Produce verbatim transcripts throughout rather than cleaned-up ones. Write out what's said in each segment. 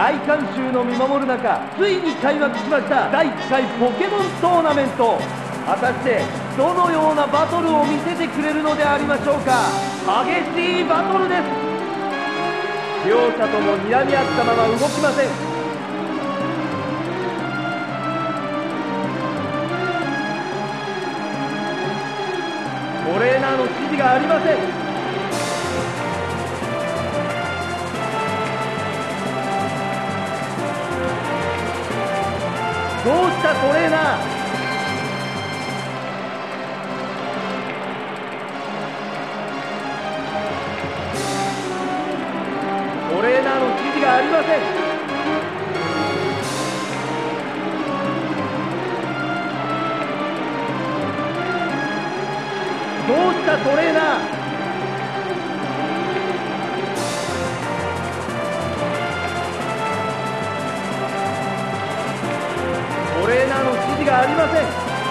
大観衆の見守る中、ついに開幕しましただいいっかいポケモントーナメント。果たしてどのようなバトルを見せてくれるのでありましょうか。激しいバトルです。両者とも睨み合ったまま動きません。トレーナーの指示がありません。どうしたトレーナー。トレーナーの指示がありません。どうしたトレーナー。トレーナーの指示がありません。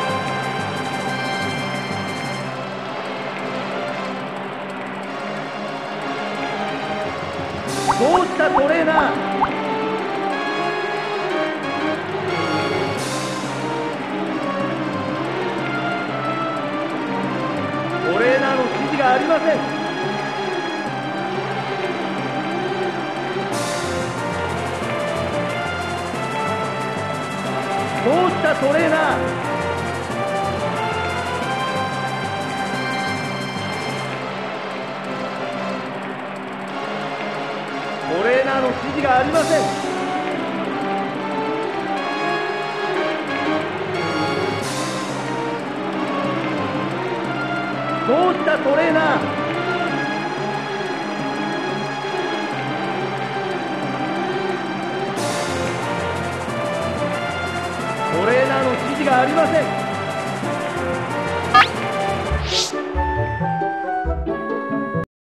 どうしたトレーナー。トレーナーの指示がありません。どうしたトレーナー。トレーナーの指示がありません。どうしたトレーナー。トレーナーの指示がありません。